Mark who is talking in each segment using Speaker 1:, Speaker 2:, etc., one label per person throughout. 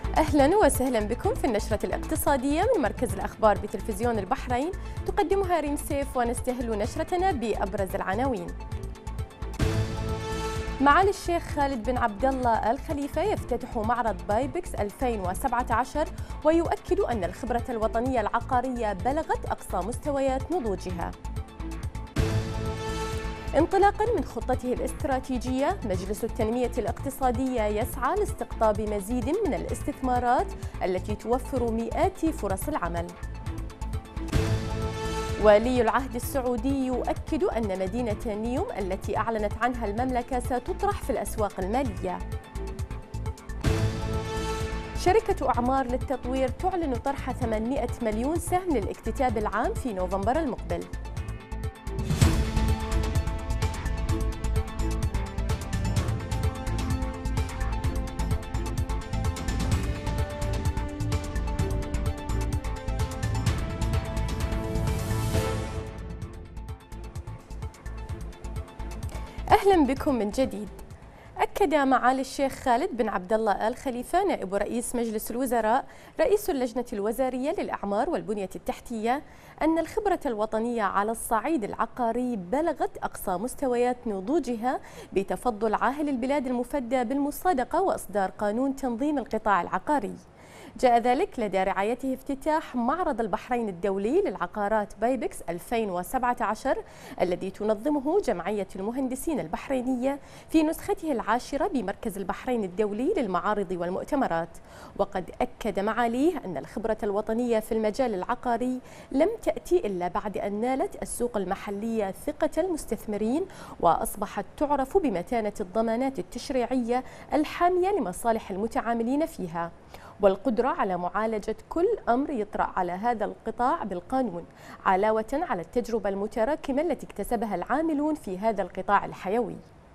Speaker 1: أهلا وسهلا بكم في النشرة الاقتصادية من مركز الأخبار بتلفزيون البحرين، تقدمها ريم سيف، ونستهل نشرتنا بأبرز العناوين. معالي الشيخ خالد بن عبد الله آل خليفة يفتتح معرض بايبكس 2017 ويؤكد أن الخبرة الوطنية العقارية بلغت أقصى مستويات نضوجها. انطلاقا من خطته الاستراتيجية، مجلس التنمية الاقتصادية يسعى لاستقطاب مزيد من الاستثمارات التي توفر مئات فرص العمل. ولي العهد السعودي يؤكد أن مدينة نيوم التي أعلنت عنها المملكة ستطرح في الأسواق المالية. شركة أعمار للتطوير تعلن طرح 800 مليون سهم للاكتتاب العام في نوفمبر المقبل. أهلا بكم من جديد. أكد معالي الشيخ خالد بن عبد الله آل خليفة نائب رئيس مجلس الوزراء رئيس اللجنة الوزارية للأعمار والبنية التحتية أن الخبرة الوطنية على الصعيد العقاري بلغت أقصى مستويات نضوجها بتفضل عاهل البلاد المفدى بالمصادقة وإصدار قانون تنظيم القطاع العقاري. جاء ذلك لدى رعايته افتتاح معرض البحرين الدولي للعقارات بايبكس 2017 الذي تنظمه جمعية المهندسين البحرينية في نسخته العاشرة بمركز البحرين الدولي للمعارض والمؤتمرات. وقد أكد معاليه أن الخبرة الوطنية في المجال العقاري لم تأتي إلا بعد أن نالت السوق المحلية ثقة المستثمرين وأصبحت تعرف بمتانة الضمانات التشريعية الحامية لمصالح المتعاملين فيها، والقدرة على معالجة كل أمر يطرأ على هذا القطاع بالقانون، علاوة على التجربة المتراكمة التي اكتسبها العاملون في هذا القطاع الحيوي.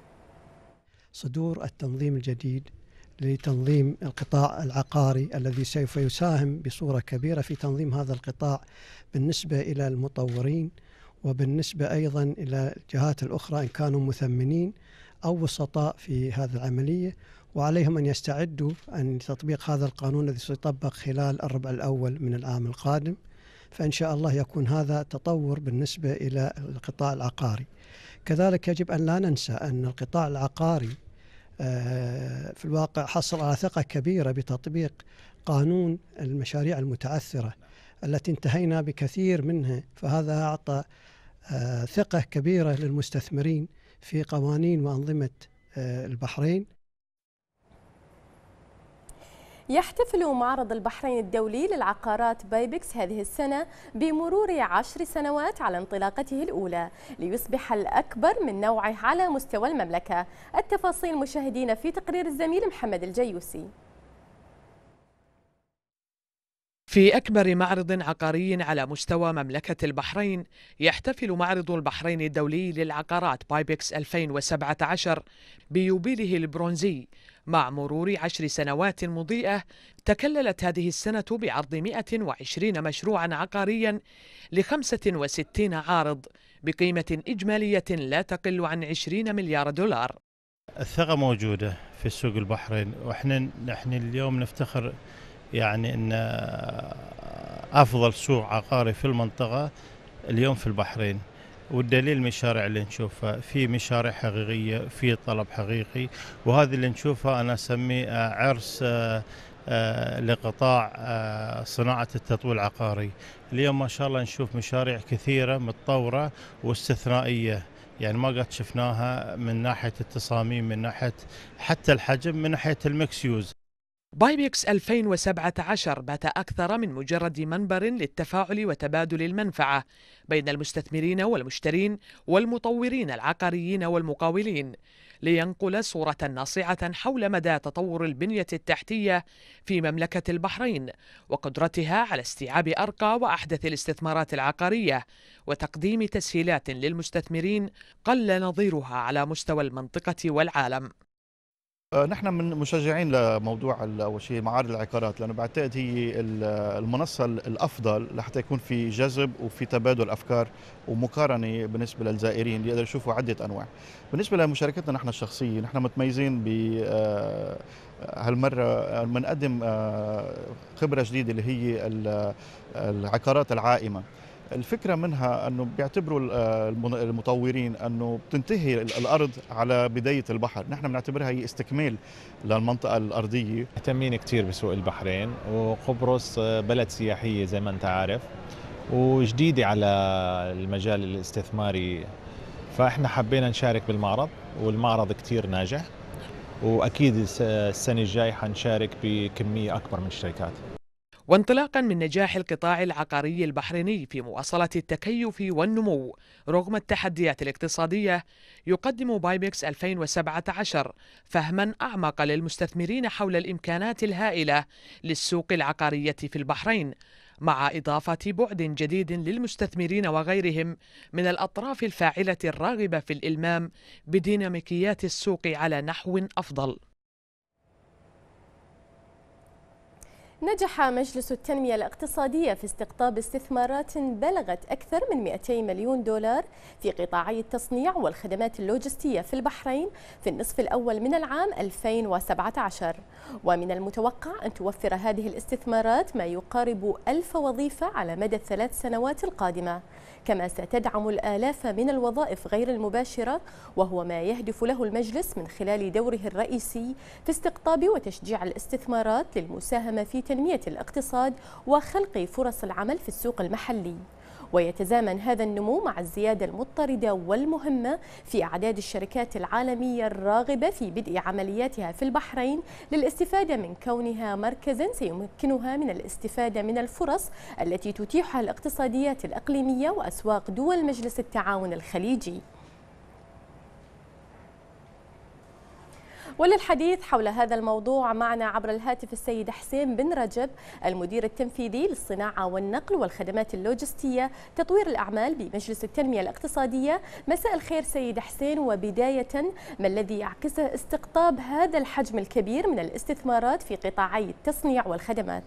Speaker 2: صدور التنظيم الجديد لتنظيم القطاع العقاري الذي سوف يساهم بصورة كبيرة في تنظيم هذا القطاع بالنسبة إلى المطورين وبالنسبة أيضا إلى الجهات الأخرى إن كانوا مثمنين أو وسطاء في هذه العملية، وعليهم أن يستعدوا أن تطبيق هذا القانون الذي سيطبق خلال الربع الأول من العام القادم. فإن شاء الله يكون هذا تطور بالنسبة إلى القطاع العقاري. كذلك يجب أن لا ننسى أن القطاع العقاري في الواقع حصل على ثقة كبيرة بتطبيق قانون المشاريع المتعثرة التي انتهينا بكثير منها، فهذا أعطى ثقة كبيرة للمستثمرين في قوانين وأنظمة البحرين.
Speaker 1: يحتفل معرض البحرين الدولي للعقارات بايبكس هذه السنة بمرور 10 سنوات على انطلاقته الأولى ليصبح الأكبر من نوعه على مستوى المملكة. التفاصيل مشاهدينا في تقرير الزميل محمد الجيوسي.
Speaker 3: في أكبر معرض عقاري على مستوى مملكة البحرين، يحتفل معرض البحرين الدولي للعقارات بايبكس 2017 بيوبيله البرونزي مع مرور 10 سنوات مضيئة. تكللت هذه السنة بعرض 120 مشروعا عقاريا ل 65 عارض بقيمة إجمالية لا تقل عن 20 مليار دولار.
Speaker 4: الثقة موجودة في السوق البحرين، نحن اليوم نفتخر يعني أن أفضل سوق عقاري في المنطقة اليوم في البحرين، والدليل المشاريع اللي نشوفها، في مشاريع حقيقية، في طلب حقيقي، وهذا اللي نشوفه أنا أسميه عرس لقطاع صناعة التطوير العقاري. اليوم ما شاء الله نشوف مشاريع كثيرة متطورة واستثنائية، يعني ما قد شفناها من ناحية التصاميم، من ناحية حتى الحجم، من ناحية الميكس يوز.
Speaker 3: بايبكس 2017 بات أكثر من مجرد منبر للتفاعل وتبادل المنفعة بين المستثمرين والمشترين والمطورين العقاريين والمقاولين، لينقل صورة ناصعة حول مدى تطور البنية التحتية في مملكة البحرين وقدرتها على استيعاب أرقى وأحدث الاستثمارات العقارية وتقديم تسهيلات للمستثمرين قل نظيرها على مستوى المنطقة والعالم.
Speaker 5: نحن من مشجعين لموضوع أول شيء معارض العقارات، لأنه بعتقد هي المنصة الأفضل لحتى يكون في جذب وفي تبادل أفكار ومقارنة بالنسبة للزائرين اللي يقدروا يشوفوا عدة أنواع. بالنسبة لمشاركتنا نحن الشخصية، نحن متميزين ب هالمرة بنقدم خبرة جديدة اللي هي العقارات العائمة. الفكرة منها أنه بيعتبروا المطورين أنه بتنتهي الأرض على بداية البحر، نحن بنعتبرها هي استكمال للمنطقة الأرضية.
Speaker 6: مهتمين كتير بسوق البحرين، وقبرص بلد سياحية زي ما أنت عارف وجديدة على المجال الاستثماري، فإحنا حبينا نشارك بالمعرض، والمعرض كتير ناجح، وأكيد السنة الجاي حنشارك بكمية أكبر من الشركات.
Speaker 3: وانطلاقا من نجاح القطاع العقاري البحريني في مواصلة التكيف والنمو رغم التحديات الاقتصادية، يقدم بايبكس 2017 فهما أعمق للمستثمرين حول الإمكانات الهائلة للسوق العقارية في البحرين، مع إضافة بعد جديد للمستثمرين وغيرهم من الأطراف الفاعلة الراغبة في الإلمام بديناميكيات السوق على نحو أفضل.
Speaker 1: نجح مجلس التنمية الاقتصادية في استقطاب استثمارات بلغت أكثر من 200 مليون دولار في قطاعي التصنيع والخدمات اللوجستية في البحرين في النصف الأول من العام 2017، ومن المتوقع أن توفر هذه الاستثمارات ما يقارب 1000 وظيفة على مدى ال3 سنوات القادمة، كما ستدعم الآلاف من الوظائف غير المباشرة، وهو ما يهدف له المجلس من خلال دوره الرئيسي في استقطاب وتشجيع الاستثمارات للمساهمة في تنمية الاقتصاد وخلق فرص العمل في السوق المحلي. ويتزامن هذا النمو مع الزيادة المضطردة والمهمة في أعداد الشركات العالمية الراغبة في بدء عملياتها في البحرين للاستفادة من كونها مركزا سيمكنها من الاستفادة من الفرص التي تتيحها الاقتصاديات الإقليمية وأسواق دول مجلس التعاون الخليجي. وللحديث حول هذا الموضوع معنا عبر الهاتف السيد حسين بن رجب، المدير التنفيذي للصناعة والنقل والخدمات اللوجستية تطوير الأعمال بمجلس التنمية الاقتصادية. مساء الخير سيد حسين، وبداية ما الذي يعكسه استقطاب هذا الحجم الكبير من الاستثمارات في قطاعي التصنيع والخدمات؟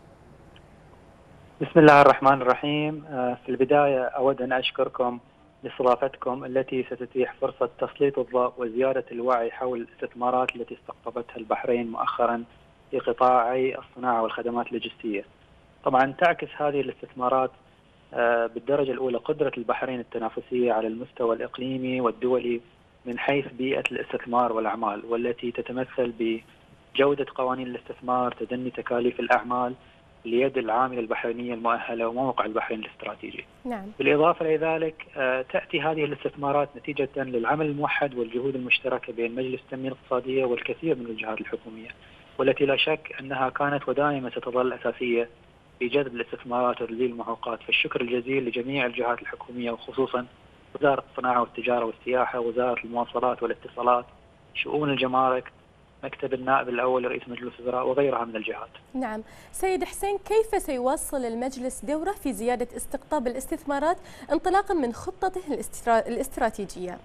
Speaker 7: بسم الله الرحمن الرحيم. في البداية أود أن أشكركم لاستضافتكم التي ستتيح فرصة تسليط الضوء وزيادة الوعي حول الاستثمارات التي استقطبتها البحرين مؤخرا في قطاعي الصناعة والخدمات اللوجستية. طبعا تعكس هذه الاستثمارات بالدرجة الأولى قدرة البحرين التنافسية على المستوى الإقليمي والدولي من حيث بيئة الاستثمار والأعمال، والتي تتمثل بجودة قوانين الاستثمار، تدني تكاليف الأعمال ليد العاملة البحرينية المؤهلة، وموقع البحرين الاستراتيجي.
Speaker 1: نعم.
Speaker 7: بالإضافة إلى ذلك تأتي هذه الاستثمارات نتيجة للعمل الموحد والجهود المشتركة بين مجلس التنمية الاقتصادية والكثير من الجهات الحكومية، والتي لا شك أنها كانت ودائما ستظل أساسية في جذب الاستثمارات وتذليل المعوقات. فالشكر الجزيل لجميع الجهات الحكومية، وخصوصا وزارة الصناعة والتجارة والسياحة، وزارة المواصلات والاتصالات، شؤون الجمارك، مكتب النائب الأول لرئيس مجلس الوزراء، وغيرها من الجهات.
Speaker 1: نعم سيد حسين، كيف سيواصل المجلس دوره في زيادة استقطاب الاستثمارات انطلاقا من خطته الاستراتيجية؟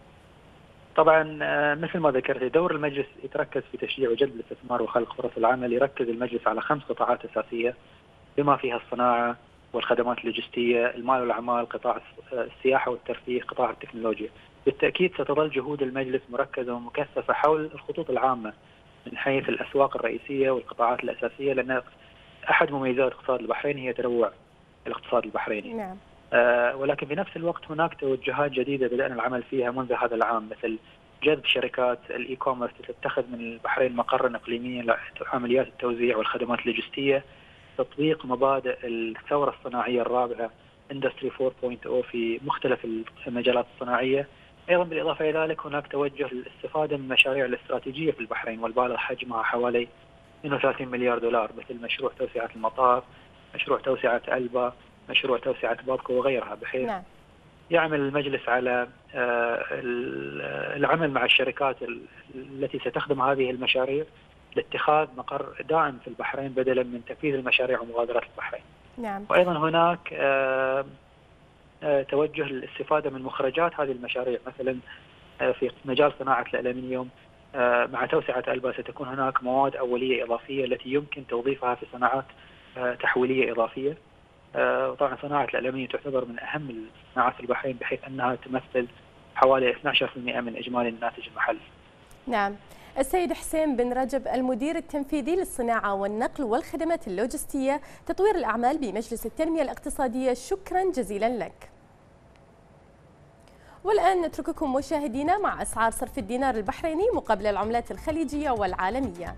Speaker 7: طبعا مثل ما ذكرت، دور المجلس يتركز في تشجيع وجذب الاستثمار وخلق فرص العمل. يركز المجلس على 5 قطاعات أساسية بما فيها الصناعة والخدمات اللوجستية، المال والأعمال، قطاع السياحة والترفيه، قطاع التكنولوجيا. بالتأكيد ستظل جهود المجلس مركزة ومكثفة حول الخطوط العامة من حيث الأسواق الرئيسية والقطاعات الأساسية، لأن أحد مميزات اقتصاد البحرين هي تنوع الاقتصاد البحريني.
Speaker 1: نعم.
Speaker 7: ولكن في نفس الوقت هناك توجهات جديدة بدأنا العمل فيها منذ هذا العام، مثل جذب شركات الإي كوميرس تتخذ من البحرين مقرا إقليميا لعمليات التوزيع والخدمات اللوجستية، تطبيق مبادئ الثورة الصناعية الرابعة Industry 4.0 في مختلف المجالات الصناعية. أيضا بالإضافة إلى ذلك هناك توجه للاستفادة من المشاريع الاستراتيجية في البحرين والبالغ حجمها حوالي 32 مليار دولار، مثل مشروع توسعة المطار، مشروع توسعة ألبا، مشروع توسعة بابكو وغيرها، بحيث
Speaker 1: نعم.
Speaker 7: يعمل المجلس على العمل مع الشركات التي ستخدم هذه المشاريع لاتخاذ مقر دائم في البحرين بدلا من تنفيذ المشاريع ومغادرة البحرين.
Speaker 1: نعم.
Speaker 7: وأيضا هناك توجه للاستفادة من مخرجات هذه المشاريع، مثلا في مجال صناعة الألمنيوم مع توسعة ألبا ستكون هناك مواد أولية إضافية التي يمكن توظيفها في صناعات تحويلية إضافية. وطبعا صناعة الألمنيوم تعتبر من أهم الصناعات في البحرين، بحيث أنها تمثل حوالي 12% من إجمالي الناتج المحلي.
Speaker 1: نعم. السيد حسين بن رجب المدير التنفيذي للصناعة والنقل والخدمات اللوجستية تطوير الأعمال بمجلس التنمية الاقتصادية، شكرا جزيلا لك. والآن نترككم مشاهدينا مع أسعار صرف الدينار البحريني مقابل العملات الخليجية والعالمية.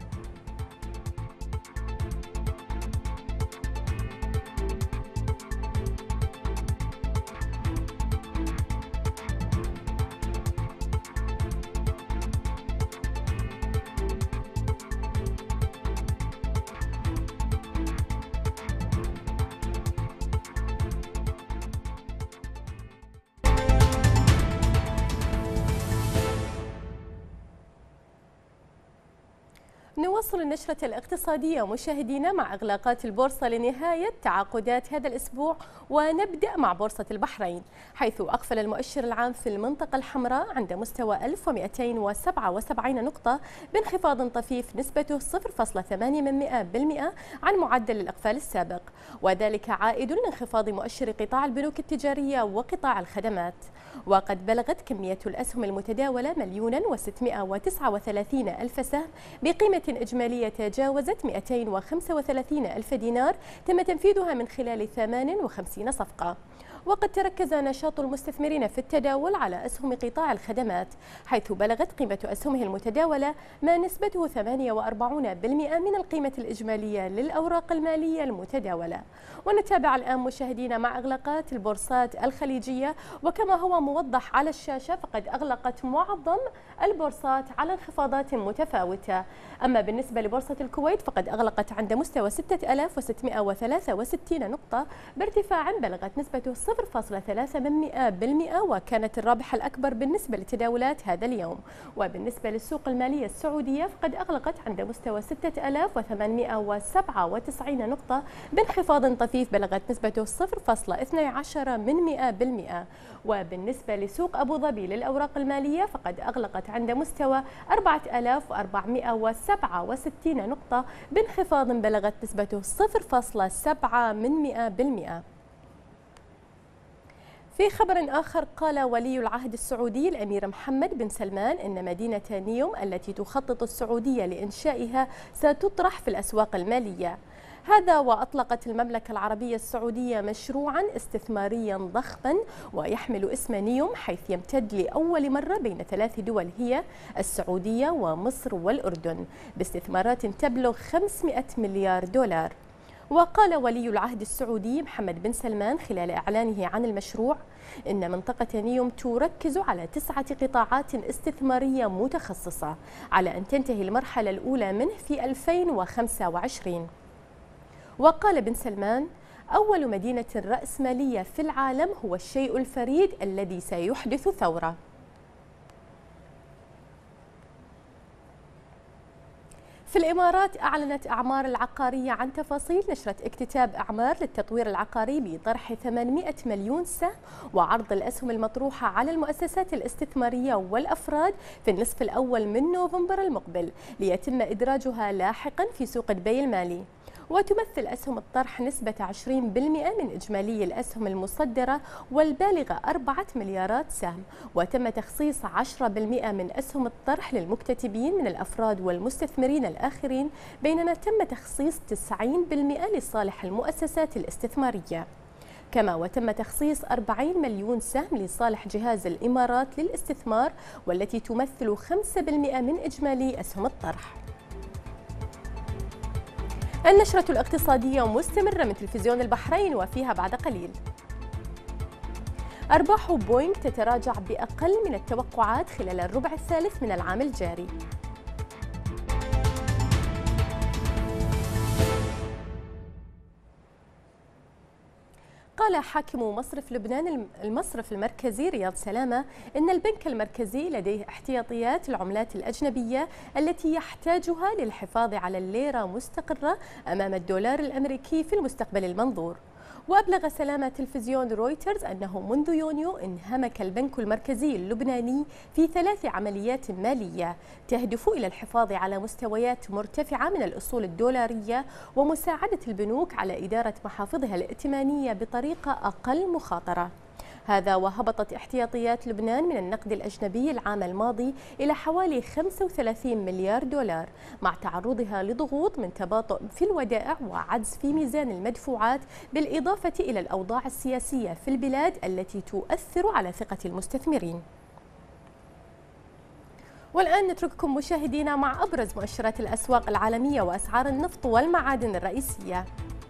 Speaker 1: نواصل النشرة الاقتصادية مشاهدينا مع إغلاقات البورصة لنهاية تعاقدات هذا الأسبوع، ونبدأ مع بورصة البحرين، حيث أقفل المؤشر العام في المنطقة الحمراء عند مستوى 1277 نقطة بانخفاض طفيف نسبته 0.8% عن معدل الإقفال السابق، وذلك عائد لانخفاض مؤشر قطاع البنوك التجارية وقطاع الخدمات. وقد بلغت كمية الأسهم المتداولة 1,639,000 سهم بقيمة إجمالية تجاوزت 235,000 دينار، تم تنفيذها من خلال 58 صفقة. وقد تركز نشاط المستثمرين في التداول على أسهم قطاع الخدمات، حيث بلغت قيمة أسهمه المتداولة ما نسبته 48% من القيمة الإجمالية للأوراق المالية المتداولة. ونتابع الآن مشاهدينا مع إغلاقات البورصات الخليجية، وكما هو موضح على الشاشة فقد أغلقت معظم البورصات على انخفاضات متفاوتة. أما بالنسبة لبورصة الكويت فقد أغلقت عند مستوى 6663 نقطة بارتفاع بلغت نسبته 0.3%، وكانت الرابحة الأكبر بالنسبة لتداولات هذا اليوم. وبالنسبة للسوق المالية السعودية فقد أغلقت عند مستوى 6897 نقطة بانخفاض طفيف بلغت نسبته 0.12%. وبالنسبة لسوق أبو ظبي للأوراق المالية فقد أغلقت عند مستوى 4467 نقطة بانخفاض بلغت نسبته 0.7%. في خبر آخر، قال ولي العهد السعودي الأمير محمد بن سلمان إن مدينة نيوم التي تخطط السعودية لإنشائها ستطرح في الأسواق المالية. هذا وأطلقت المملكة العربية السعودية مشروعا استثماريا ضخما ويحمل اسم نيوم، حيث يمتد لأول مرة بين 3 دول هي السعودية ومصر والأردن باستثمارات تبلغ 500 مليار دولار. وقال ولي العهد السعودي محمد بن سلمان خلال إعلانه عن المشروع إن منطقة نيوم تركز على 9 قطاعات استثمارية متخصصة على أن تنتهي المرحلة الأولى منه في 2025. وقال بن سلمان: أول مدينة رأسمالية في العالم هو الشيء الفريد الذي سيحدث ثورة. في الإمارات أعلنت أعمار العقارية عن تفاصيل نشرة اكتتاب أعمار للتطوير العقاري بطرح 800 مليون سهم وعرض الأسهم المطروحة على المؤسسات الاستثمارية والأفراد في النصف الأول من نوفمبر المقبل ليتم إدراجها لاحقا في سوق دبي المالي. وتمثل أسهم الطرح نسبة 20% من إجمالي الأسهم المصدرة والبالغة 4 مليارات سهم، وتم تخصيص 10% من أسهم الطرح للمكتتبين من الأفراد والمستثمرين الآخرين، بينما تم تخصيص 90% لصالح المؤسسات الاستثمارية. كما وتم تخصيص 40 مليون سهم لصالح جهاز الإمارات للاستثمار، والتي تمثل 5% من إجمالي أسهم الطرح. النشرة الاقتصادية مستمرة من تلفزيون البحرين، وفيها بعد قليل: أرباح بوينغ تتراجع بأقل من التوقعات خلال الربع الثالث من العام الجاري. قال حاكم مصرف لبنان المصرف المركزي رياض سلامة إن البنك المركزي لديه احتياطيات العملات الأجنبية التي يحتاجها للحفاظ على الليرة مستقرة أمام الدولار الأمريكي في المستقبل المنظور. وأبلغ سلامة تلفزيون رويترز أنه منذ يونيو انهمك البنك المركزي اللبناني في 3 عمليات مالية تهدف إلى الحفاظ على مستويات مرتفعة من الأصول الدولارية ومساعدة البنوك على إدارة محافظها الائتمانية بطريقة أقل مخاطرة. هذا وهبطت احتياطيات لبنان من النقد الأجنبي العام الماضي إلى حوالي 35 مليار دولار، مع تعرضها لضغوط من تباطؤ في الودائع وعجز في ميزان المدفوعات، بالإضافة إلى الأوضاع السياسية في البلاد التي تؤثر على ثقة المستثمرين. والآن نترككم مشاهدينا مع أبرز مؤشرات الأسواق العالمية وأسعار النفط والمعادن الرئيسية.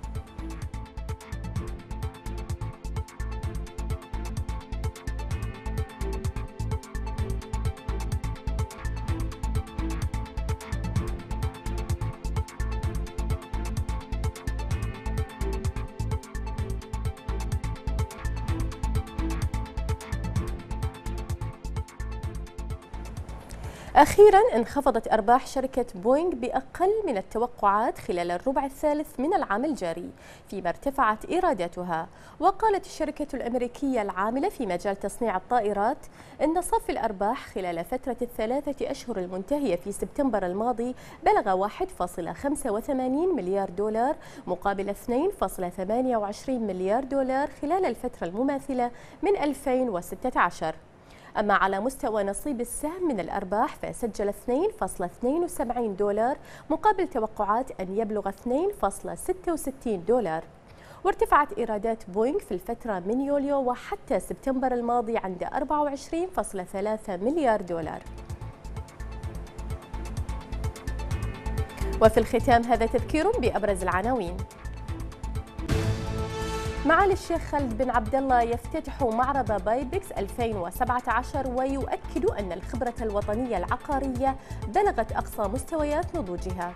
Speaker 1: أخيراً انخفضت أرباح شركة بوينغ بأقل من التوقعات خلال الربع الثالث من العام الجاري، فيما ارتفعت إيراداتها. وقالت الشركة الأمريكية العاملة في مجال تصنيع الطائرات إن صافي الأرباح خلال فترة ال3 أشهر المنتهية في سبتمبر الماضي بلغ 1.85 مليار دولار مقابل 2.28 مليار دولار خلال الفترة المماثلة من 2016. أما على مستوى نصيب السهم من الأرباح فسجل 2.72 دولار مقابل توقعات أن يبلغ 2.66 دولار. وارتفعت إيرادات بوينغ في الفترة من يوليو وحتى سبتمبر الماضي عند 24.3 مليار دولار. وفي الختام هذا تذكير بأبرز العناوين. معالي الشيخ خالد بن عبد الله يفتتح معرض بايبكس 2017 ويؤكد أن الخبرة الوطنية العقارية بلغت أقصى مستويات نضوجها.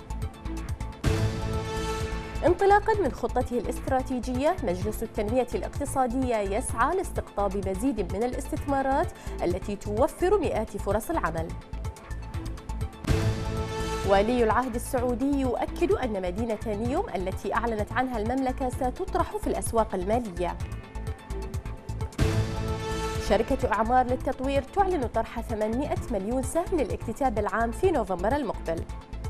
Speaker 1: انطلاقا من خطته الاستراتيجية، مجلس التنمية الاقتصادية يسعى لاستقطاب مزيد من الاستثمارات التي توفر مئات فرص العمل. ولي العهد السعودي يؤكد أن مدينة نيوم التي أعلنت عنها المملكة ستطرح في الأسواق المالية. شركة أعمار للتطوير تعلن طرح 800 مليون سهم للاكتتاب العام في نوفمبر المقبل.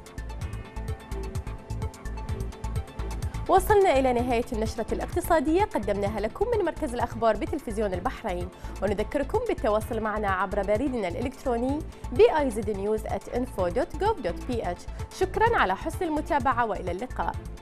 Speaker 1: وصلنا إلى نهاية النشرة الاقتصادية قدمناها لكم من مركز الأخبار بتلفزيون البحرين، ونذكركم بالتواصل معنا عبر بريدنا الإلكتروني biznews@info.gov.ph. شكرا على حسن المتابعة وإلى اللقاء.